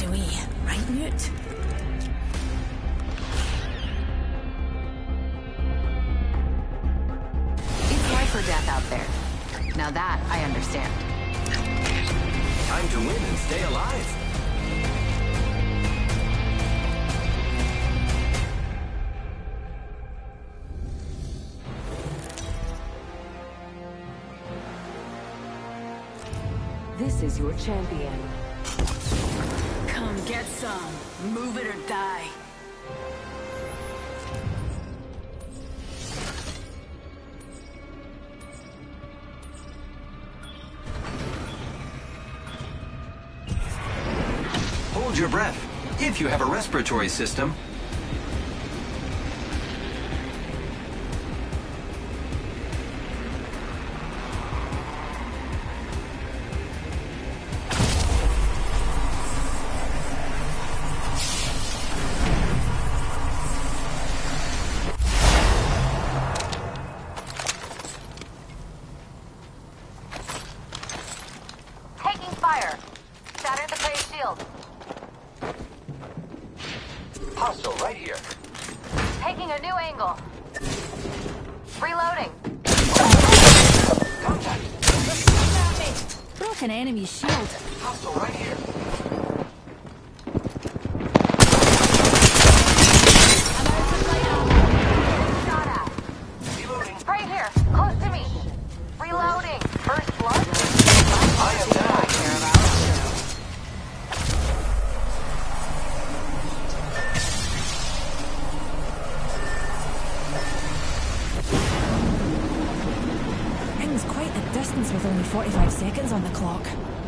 way, right, Newt? It's life or death out there. Now that I understand. Time to win and stay alive. This is your champion. Come get some. Move it or die. Hold your breath, if you have a respiratory system. Taking fire. Shatter the phase shield. Hostile right here. Taking a new angle. Reloading. Contact. Broke an enemy's shield. Hostile right here. Shot at. Reloading. Right here. Close to me. Reloading. First blood. I am down. Care about. Thing's quite a distance with only 45 seconds on the clock.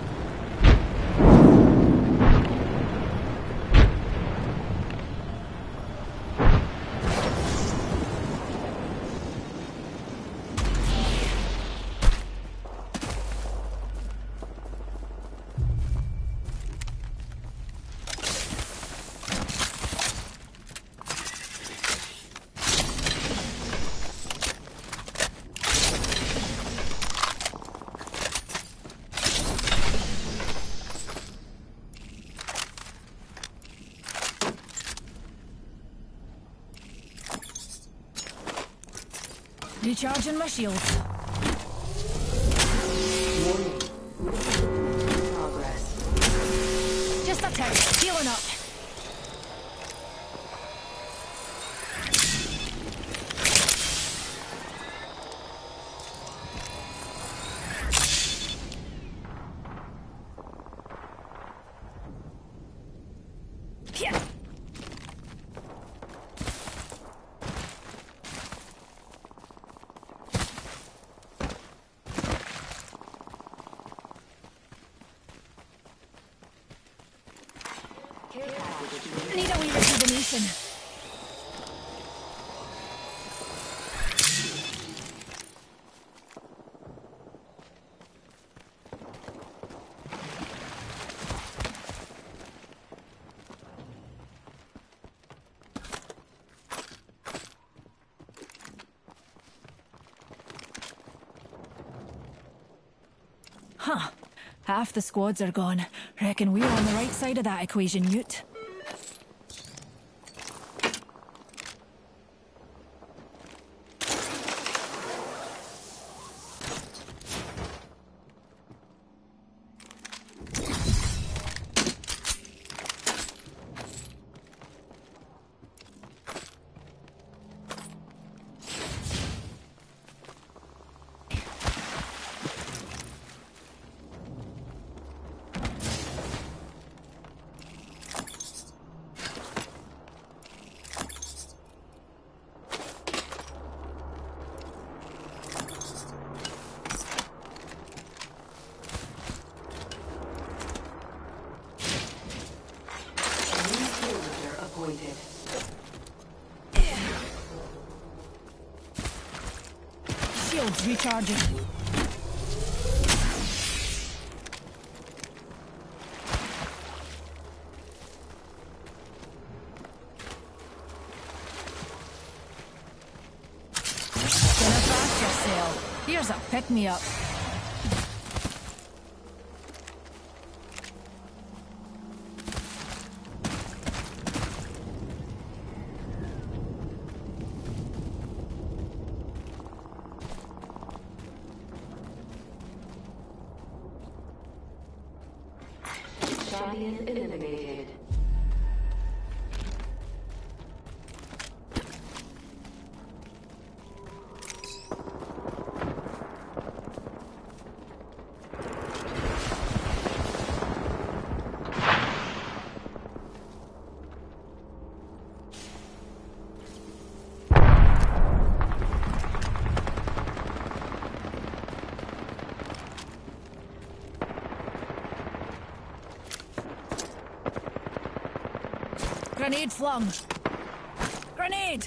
Recharging my shields. Progress. Just a tick. Healing up. Yeah. Need a wee rejuvenation. Huh. Half the squads are gone. Reckon we're on the right side of that equation, Newt. Appointed. Shields recharging. Gonna fast yourself. Here's a pick-me-up. Guardian eliminated. Grenade flung. Grenade!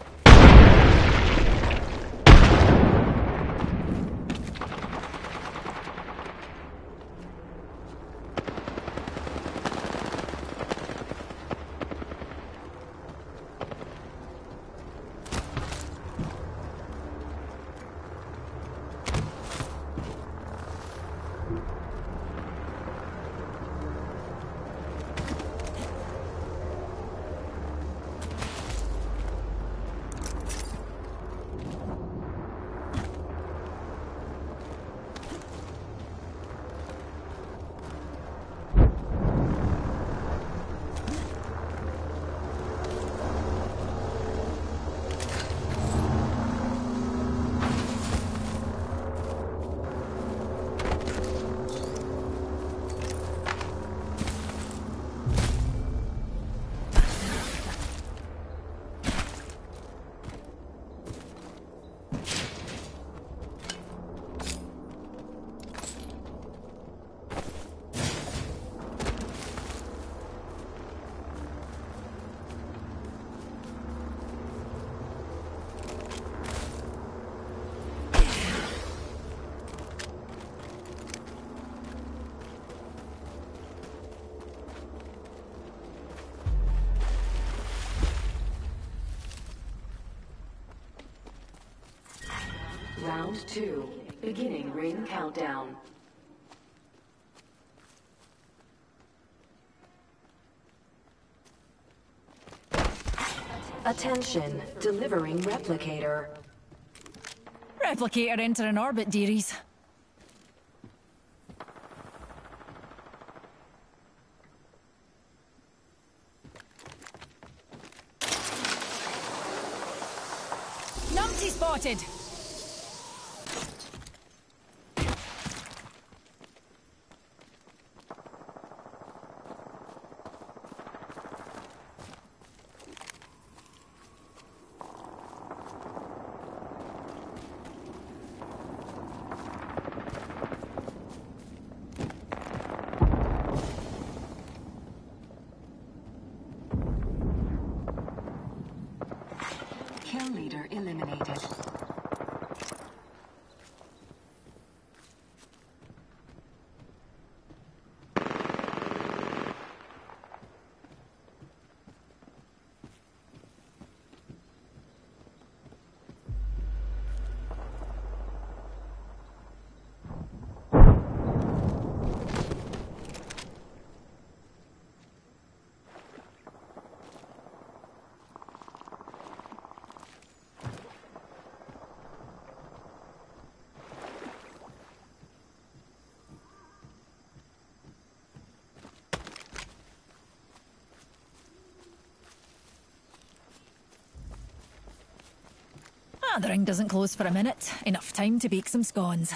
Round 2. Beginning ring countdown. Attention, delivering replicator. Replicator entering orbit, dearies. Numpty spotted! Kill leader eliminated. Ah, the ring doesn't close for a minute. Enough time to bake some scones.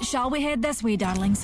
Shall we head this way, darlings?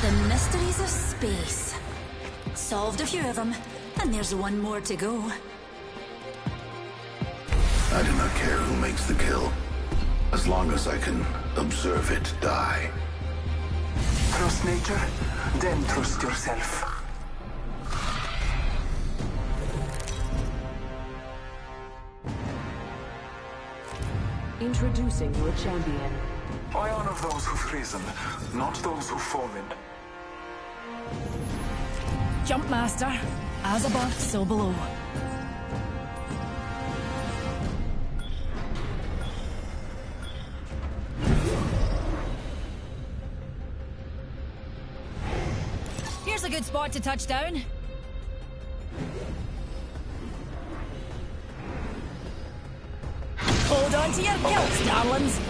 The mysteries of space. Solved a few of them, and there's one more to go. I do not care who makes the kill, as long as I can observe it die. Trust nature, then trust yourself. Introducing your champion. I honor those who've risen, not those who've fallen. Jump master. As above, so below. Here's a good spot to touch down. Hold on to your kilts, darlings.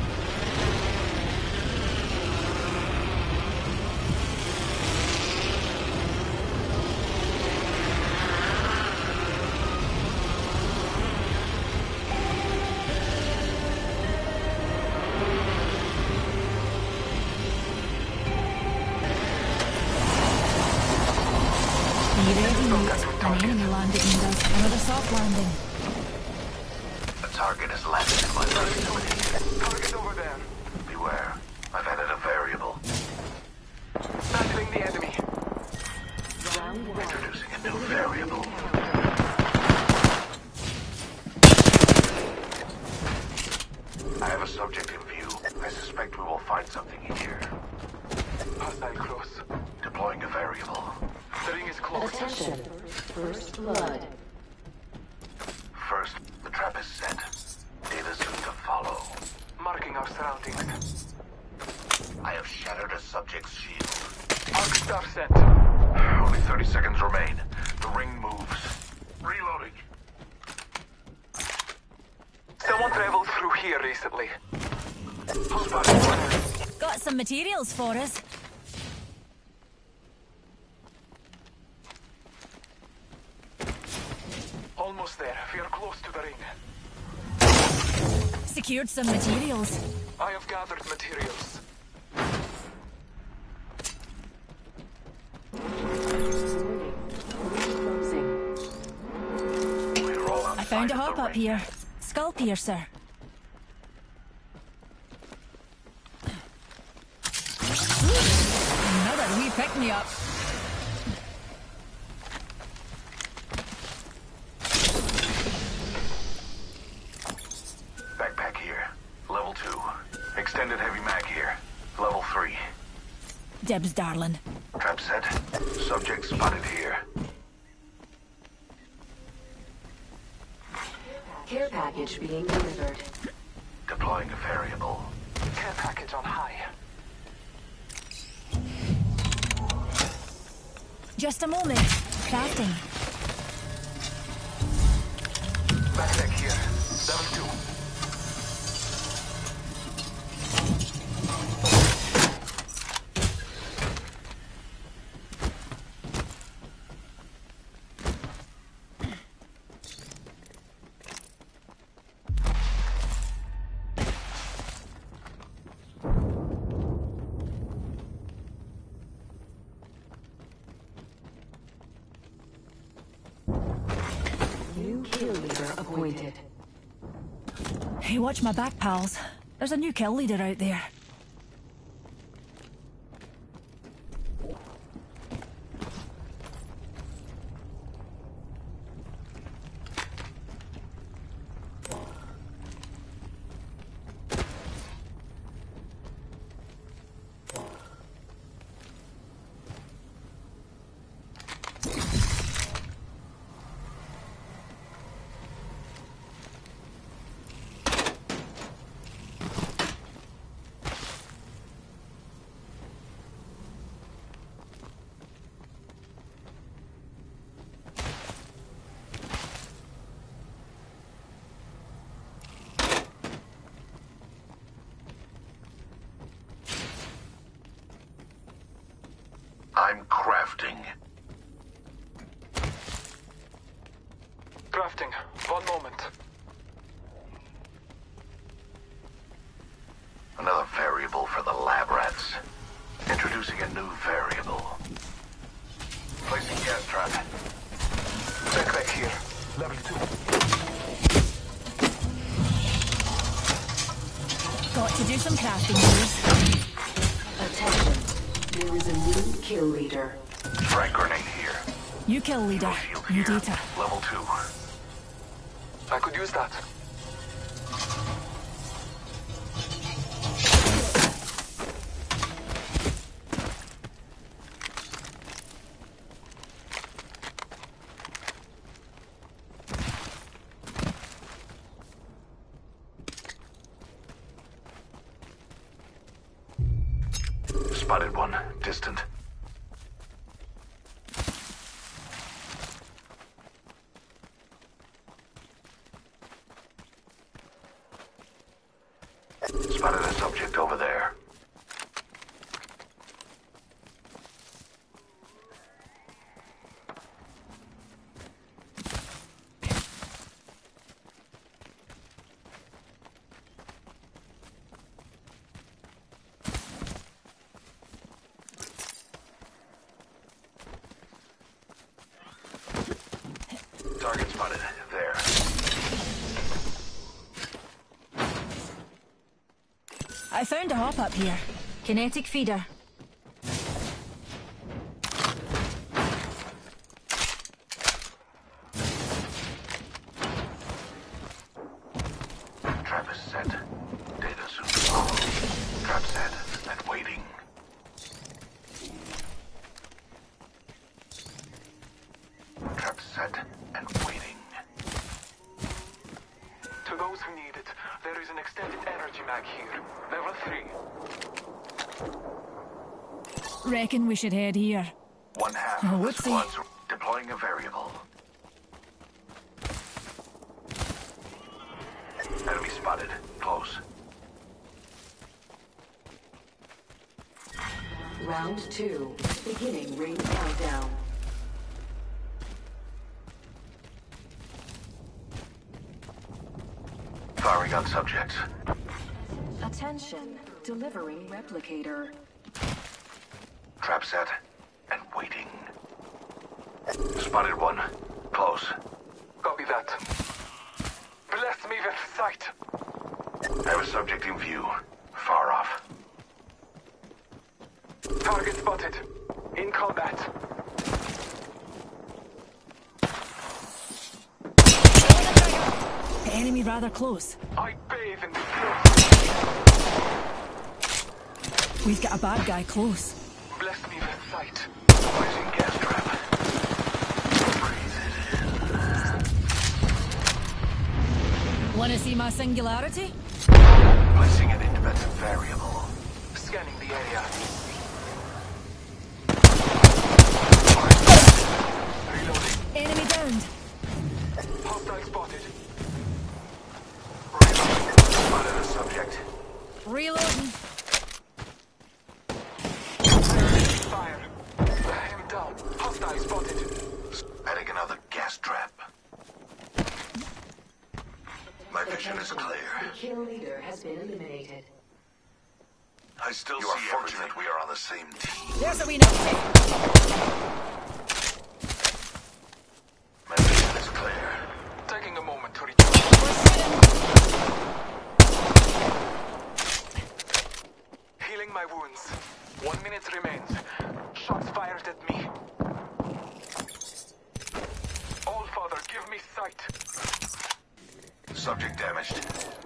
Be ready, mate. An enemy landed near us. Another soft landing. The target has landed in my proximity. Target over there. Beware. I've added a variable. Battling the enemy. Round one. Introducing a new variable. I have a subject in view. I suspect we will find something here. Hostile close. Deploying a variable. The ring is close. Attention. First blood. First, the trap is set. Data soon to follow. Marking our surroundings. I have shattered a subject's shield. Arc star sent. Only 30 seconds remain. The ring moves. Reloading. Someone traveled through here recently. Got some materials for us. Almost there. We are close to the ring. Secured some materials. I have gathered materials. Closing. We're all I found a outside of hop the up ring. here. Skull piercer. Another wee pick-me-up. Backpack here. Level 2. Extended heavy mag here. Level 3. Dibs, darling. Trap set. Subject spotted here. Care package being delivered. Deploying a variable. Care package on high. Just a moment. Crafting. Backpack here. Level 2. New kill leader appointed. Hey, watch my back, pals. There's a new kill leader out there. I'm crafting. Crafting. One moment. Another variable for the lab rats. Introduce Introducing a new variable. Placing gas trap. Backpack here. Level 2. Got to do some crafting here. Attention. There is a new kill leader. Frag grenade here. You kill leader. Shield New here. data. Level 2. I could use that. Spotted one. Distant. Spotted a subject over there. Target spotted. There. I found a hop up here. Kinetic feeder. Trap is set. Data soon to follow. Trap set and waiting. Trap set and waiting. To those who need it, there is an extended energy mag here. Level 3. Reckon we should head here. One half Oh, of the whoopsie. squads deploying a variable. Enemy spotted. Close. Round 2. Beginning ring countdown. Firing on subjects. Attention. Delivering replicator. Trap set and waiting. Spotted one. Close. Copy that. Bless me with sight. Have a subject in view. Far off. Target spotted. In combat. Enemy rather close. I bathe in the flow. We've got a bad guy close. Bless me with sight. Placing gas trap. Breathe it in. Wanna see my singularity? Placing an independent variable. Scanning the area. Reloading. Enemy downed. Hostile spotted. Spotted a subject. Reloading. Fire. I am down. Hostile spotted. Adding another gas trap. My vision is clear. The kill leader has been eliminated. I still see everything. You are fortunate we are on the same team. There's a wee note. My vision is clear. Taking a moment to recharge. Healing my wounds. 1 minute remains. Shots fired at me. All Father, give me sight. Subject damaged.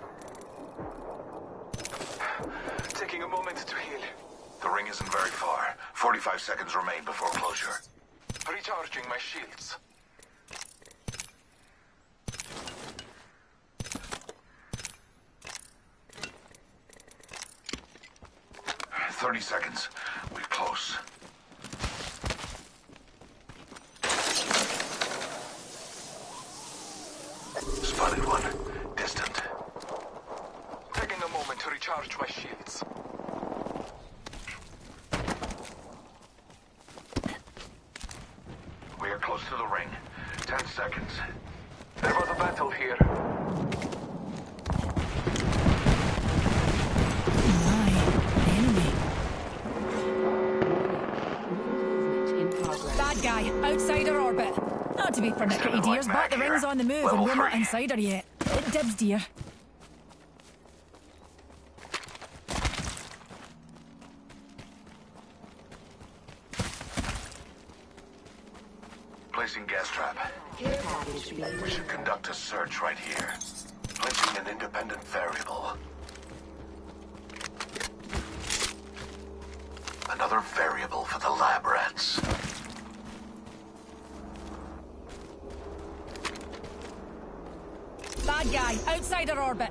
Taking a moment to heal. The ring isn't very far. 45 seconds remain before closure. Recharging my shields. — 30 seconds. We're close. Spotted one. Distant. Taking a moment to recharge my shields. We are close to the ring. 10 seconds. There was a battle here. My enemy. Bad guy, outside our orbit. Not to be pernickety, dears, but the ring's on the move and we're not inside her yet. Dibs, dear. Placing gas trap. Care package being We should conduct a search right here. Placing an independent variable. Another variable for the lab rats. Bad guy, outside our orbit.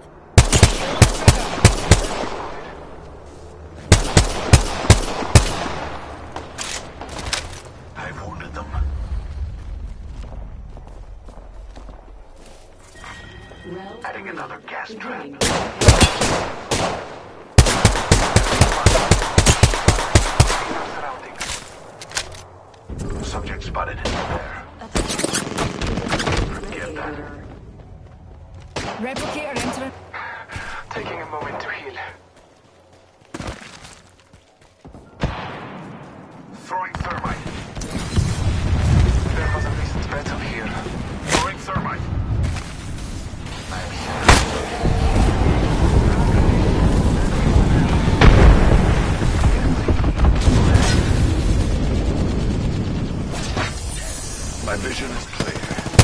I've wounded them. Adding another gas trap. Subject spotted there. Get that. Replicator entering. Taking a moment to heal. Throwing thermite. There was a recent battle here. Throwing thermite. I'm here. My vision is clear.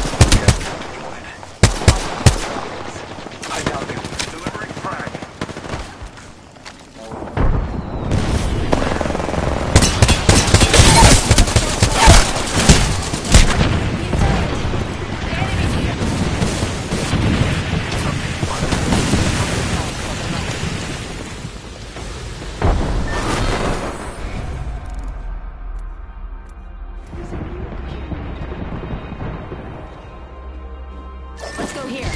I doubt it. Delivering frag. Let's go here.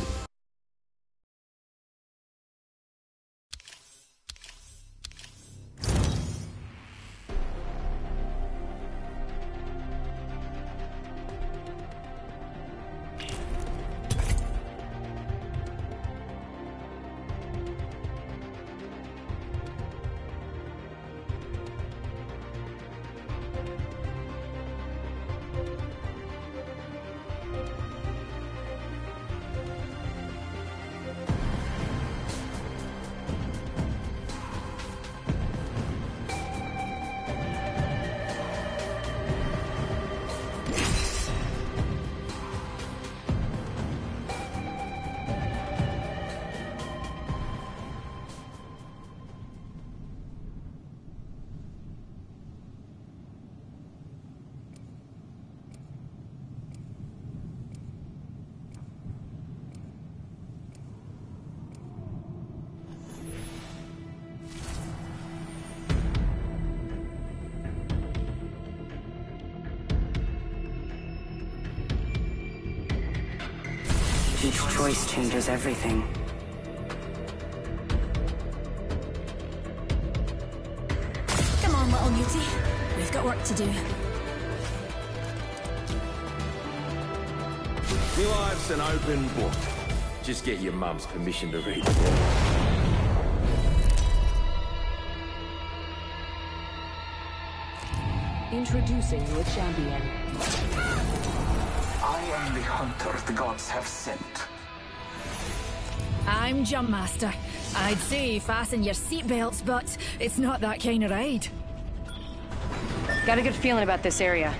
Each choice changes everything. Come on, little mutie. We've got work to do. My life's an open book. Just get your mum's permission to read the book. Introducing your champion. I am the hunter the gods have sent. I'm Jump Master. I'd say fasten your seatbelts, but it's not that kind of ride. Got a good feeling about this area.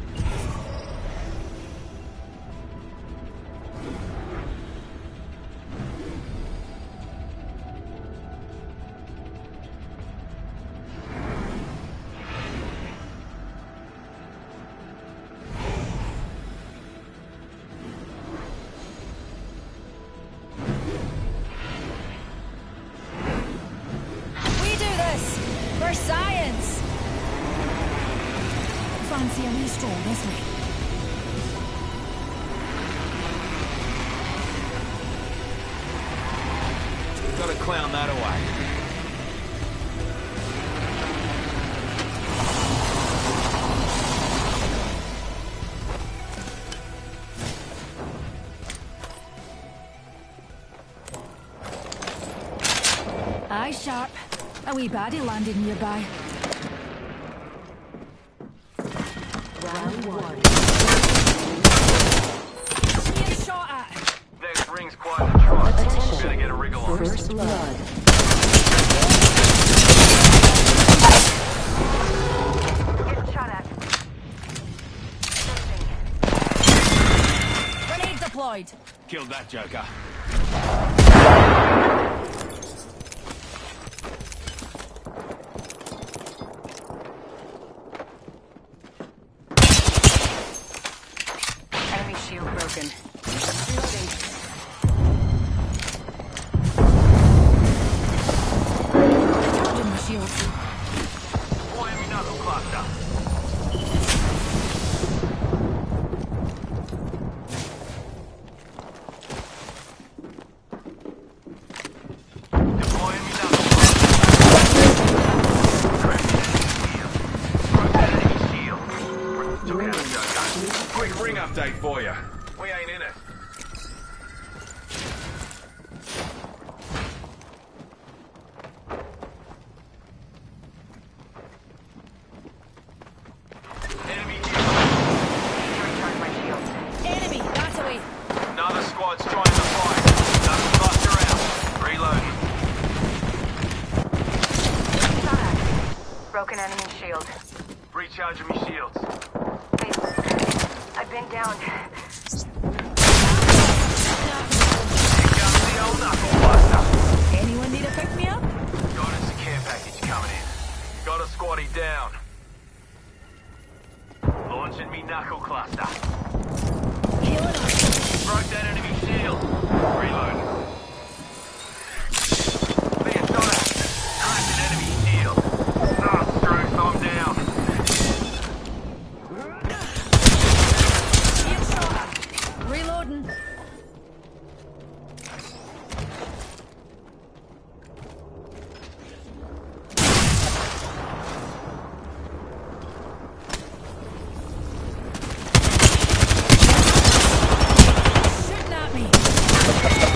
We do this for science. Fancy a wee stroll this way. Gotta clown that away. Aye, sharp. A wee baddie landed nearby. Round one. Being shot at. Next ring's quite the trot. Attention. Better get a wriggle on. First blood. Getting shot at. Grenade deployed. Killed that joker. Enemy shield broken. Reloading. Charging my shields. Boy, enemy knuckle cluster. Deploy enemy knuckle cluster. Broke that enemy shield. Took out a joker. Quick ring update for you. We ain't in it. Enemy here. Recharge my shield. Enemy, that's away. Another squad's trying to fight. Knuckle cluster out. Reloading. Shot at. Broken enemy shield. Recharging me shields. Hey, I've been down. Here comes the old knuckle cluster. Anyone need a pick me up? Got us a care package coming in. Got a squaddy down. Launching me knuckle cluster. Healing up. Broke that enemy shield. Reload. Being shot at. Cracked an enemy shield. Ah, Struth, I'm down. Being shot at. Reloading. Shooting at me.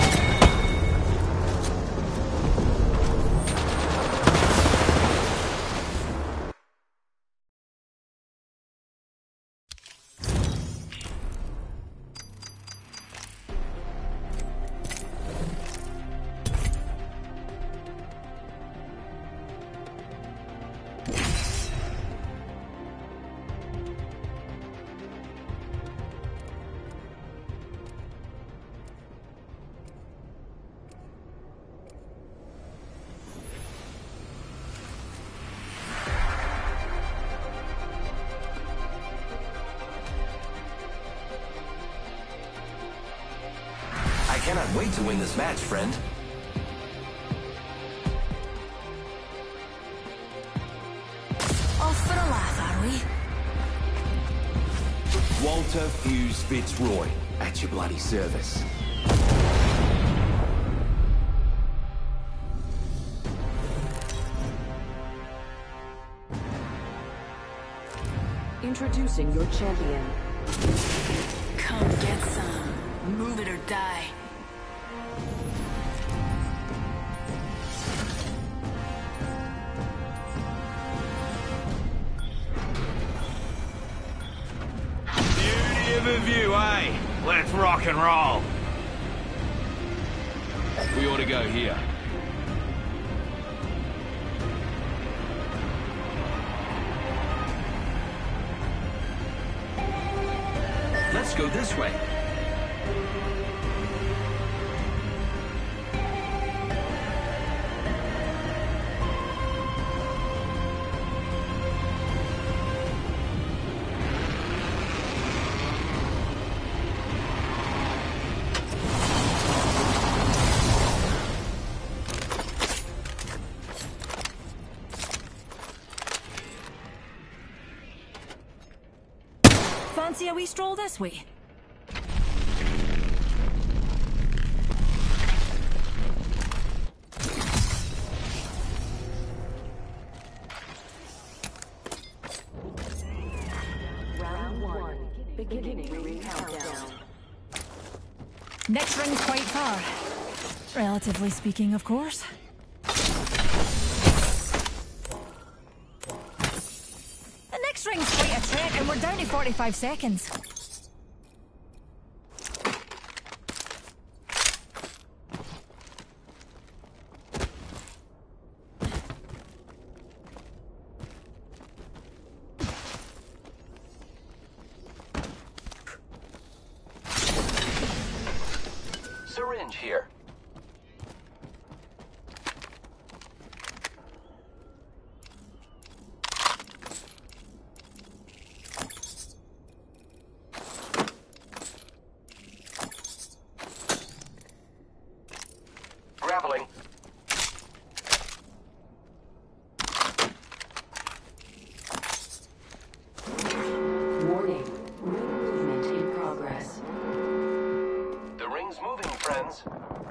I cannot wait to win this match, friend. Off for a laugh, are we? Walter Fuse Fitzroy, at your bloody service. Introducing your champion. Come get some. Move it or die. Beauty of a view, eh? Let's rock and roll. We ought to go here. Let's go this way. Fancy a wee stroll this way? Round one. Beginning ring countdown. Next ring's quite far. Relatively speaking, of course. The next next ring's quite a trek, and we're down to 45 seconds. Syringe here. Grappling. Warning. Movement in progress. The ring's moving, friends.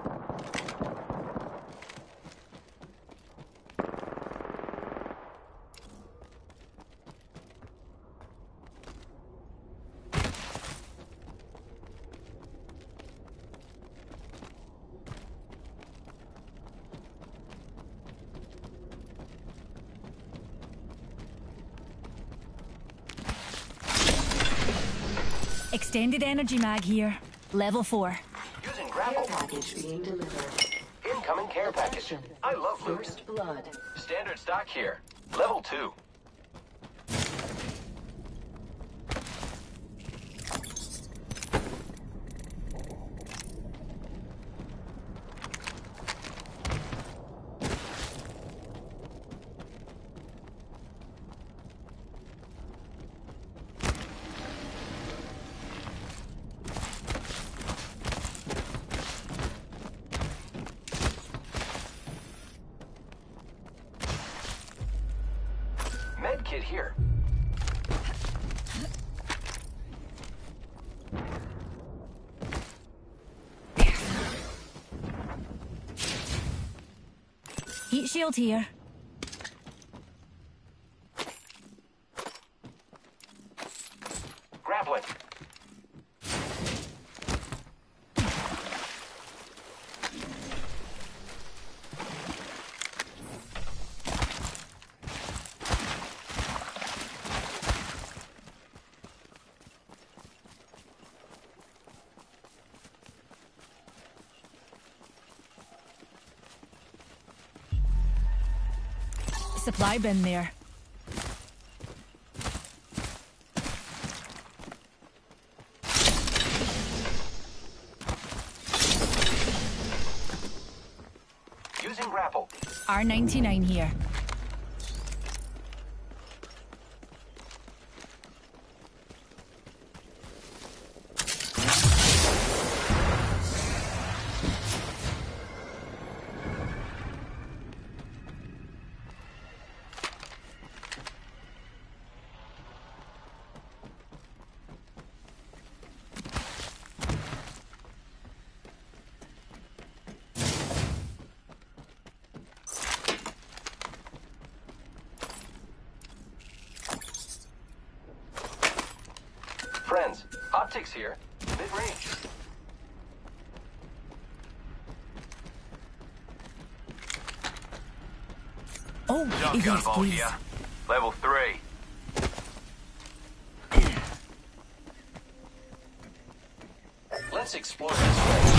Extended energy mag here. Level 4. Using Care grapple. package being delivered. Incoming care package. I love loot. First blood. Standard stock here. Level 2. Med kit here. Heat shield here. Grappling. Supply bin there. Using grapple. R99 here. Friends, optics here. Mid-range. Oh, yes, please. Level 3. Let's explore this way.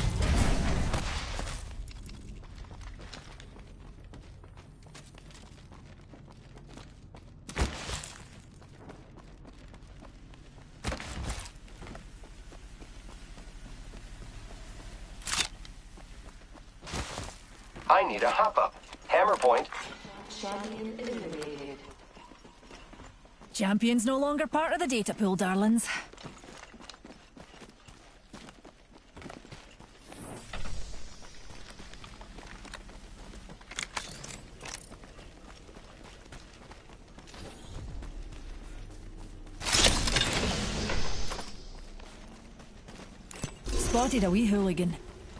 I need a hop-up. Hammer point. Champion eliminated. Champion's no longer part of the data pool, darlings. Spotted a wee hooligan.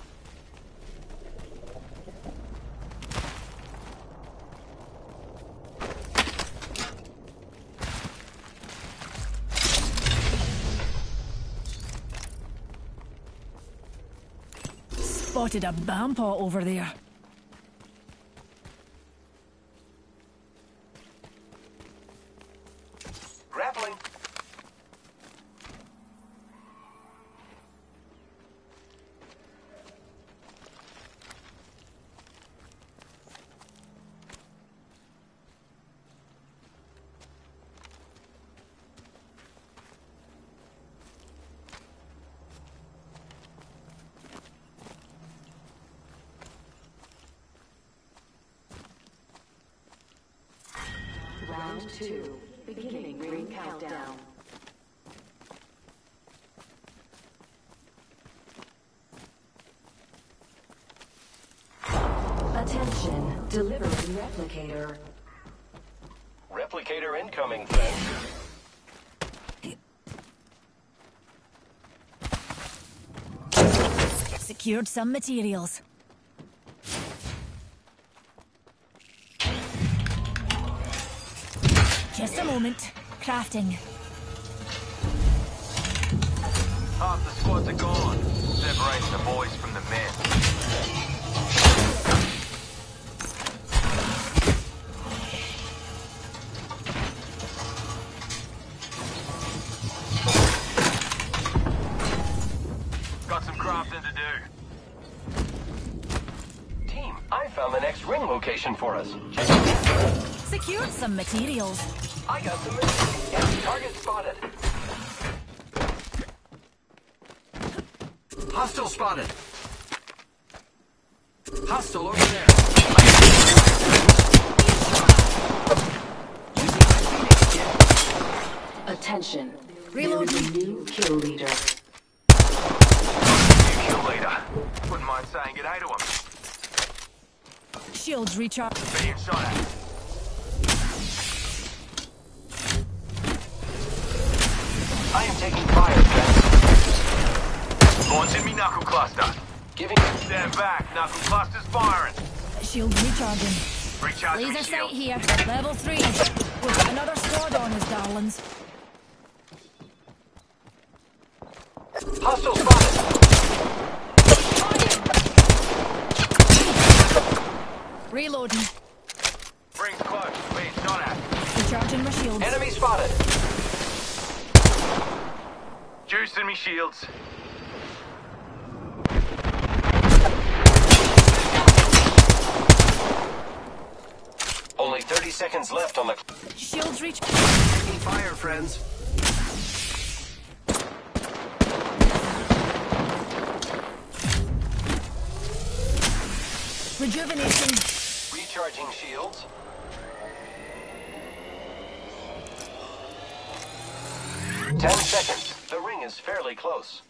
Spotted a bampaw over there. 2. Beginning ring countdown. Attention, delivering replicator. Replicator incoming, friends. Secured some materials. Just a moment. Crafting. Half the squads are gone. Separating the boys from the men. Got some crafting to do. Team, I found the next ring location for us. Check it out. Secured some materials. I got some materials. Yeah, target spotted. Hostile spotted. Hostile over there. Attention. Reloading. There is a new kill leader. New kill leader. Wouldn't mind saying good day to him. Shields recharge. Being shot at. I am taking fire, friends. Launching me knuckle cluster. Giving... Stand back. Knuckle cluster's firing. Shields recharging. Recharging Laser shield. sight here. Level 3. We've got another squad on us, darlings. Hostile spotted. Reloading. Rings close. Being shot at. Recharging my shields. Enemy spotted. Juicing me shields. Only 30 seconds left on the... Shields reach. Taking fire, friends. Rejuvenation. Recharging shields. Ten seconds. The ring is fairly close.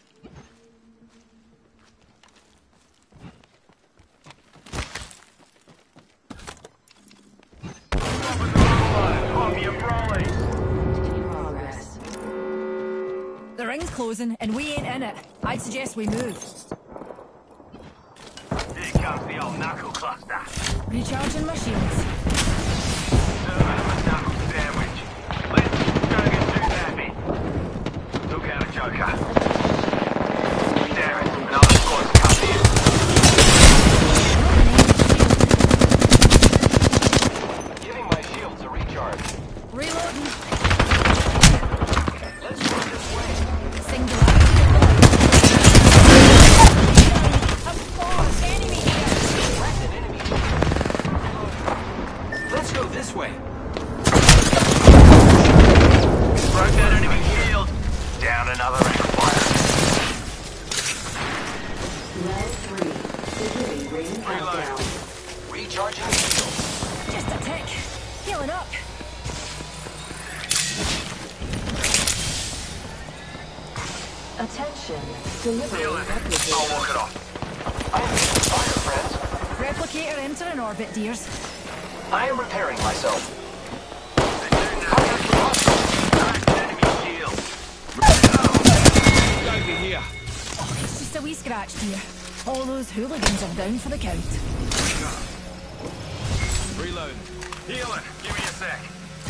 Progress. The ring's closing and we ain't in it. I'd suggest we move. Here comes the old knuckle cluster. Recharging my shields. Serving him a knuckle sandwich. Let's go get too happy. Look out a joker. Damn it, another squad's coming in. Giving my shields a recharge. Reloading. Let's go this way. Single out. Of course, enemy here. That's an enemy. Let's go this way. Broke that enemy shield. Down another amplifier. Round 3. Beginning ring countdown. Recharging shields. Just a tick. Healing up. Attention, delivering I'll replicator. walk it off. I am taking fire, friends. Replicator entering orbit, dears. I am repairing myself. Enemy shield. Over here. Oh, it's just a wee scratch, dear. All those hooligans are down for the count. Reload. Healing. Give me a sec.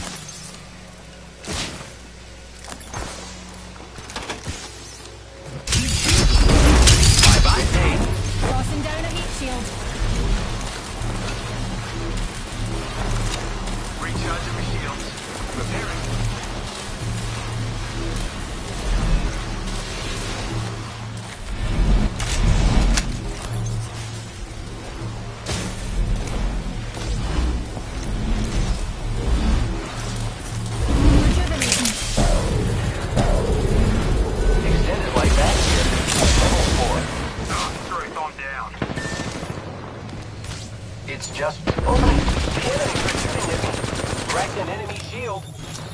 Bye-bye, Dave. Crossing down a heat shield. Recharging my shields. Repairing.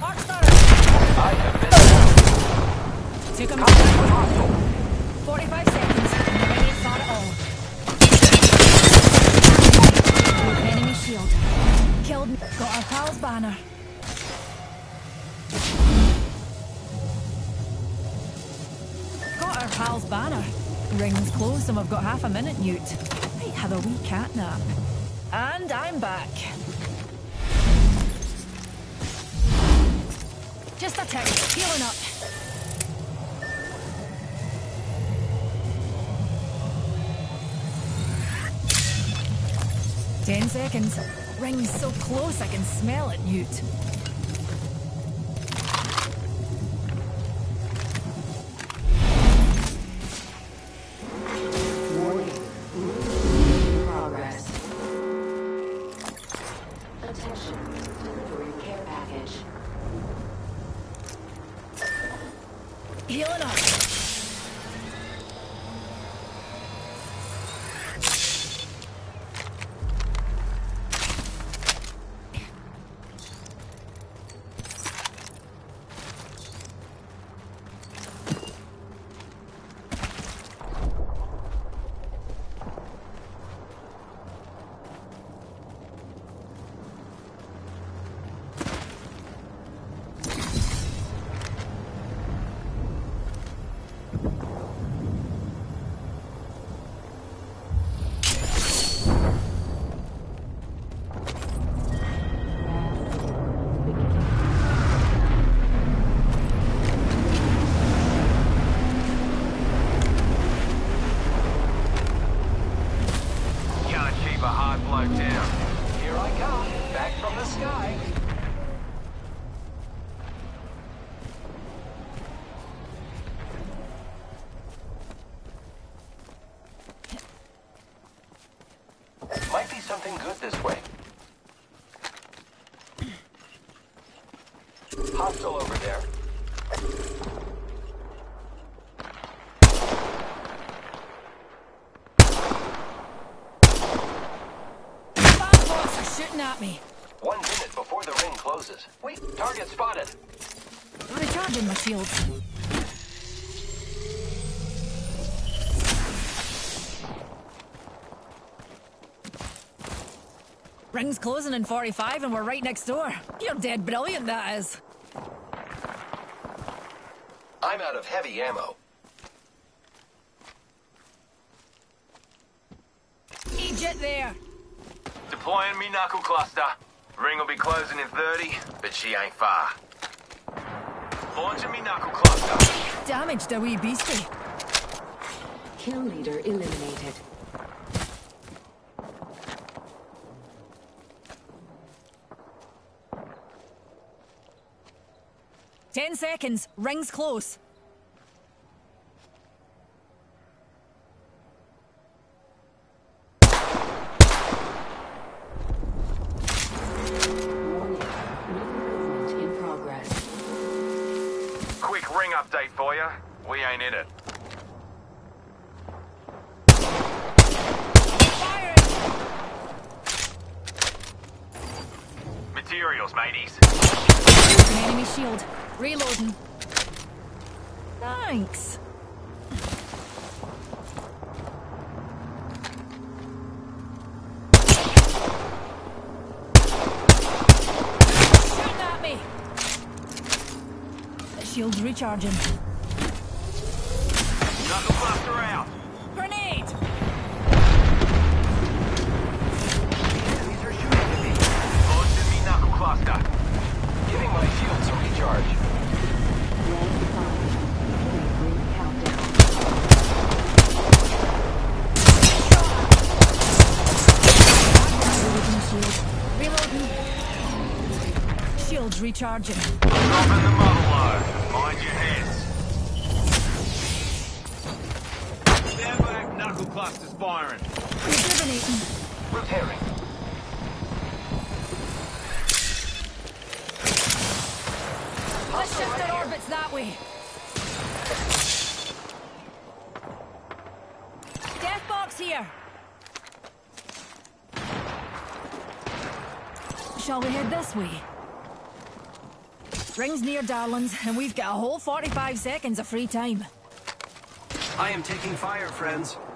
Arc starter! I have been down. Took him. Contact with hostile. 45 seconds. And the ring ain't far at all. Broken enemy shield. Killed me. Got our pal's banner. Got our pal's banner. Ring's closed and we've got half a minute, Newt. Might have a wee cat nap. And I'm back. Just a tick. Healing up. Ten seconds. Ring's so close I can smell it, Newt. Progress. Attention. Delivering care package. Healing up. Might be something good this way. Hostile over there. Bad bots are shooting at me. 1 minute before the ring closes. Wait, target spotted. Recharging my shields. Ring's closing in 45 and we're right next door. You're dead brilliant, that is. I'm out of heavy ammo. Egypt there. Deploying me knuckle cluster. Ring will be closing in 30, but she ain't far. Launching me knuckle cluster. Damaged a wee beastie. Kill leader eliminated. Ten seconds. Ring's close. Movement in progress. Quick ring update for you. We ain't in it. Firing! Materials, mateys. An enemy shield. Reloading. Thanks. Shooting at me. The shield's recharging. Knuckle cluster out. Grenade! Enemies are shooting at me. Launching me knuckle cluster. Giving my shields a recharge. Round 5. Ring countdown. Reloading. Shields recharging. Dropping the muzzle load. Mind your heads. Stand back, knuckle cluster's firing. Rejuvenating. Repairing. Let's shift our orbits that way. Death box here. Shall we head this way? Ring's near, darlings, and we've got a whole 45 seconds of free time. I am taking fire, friends.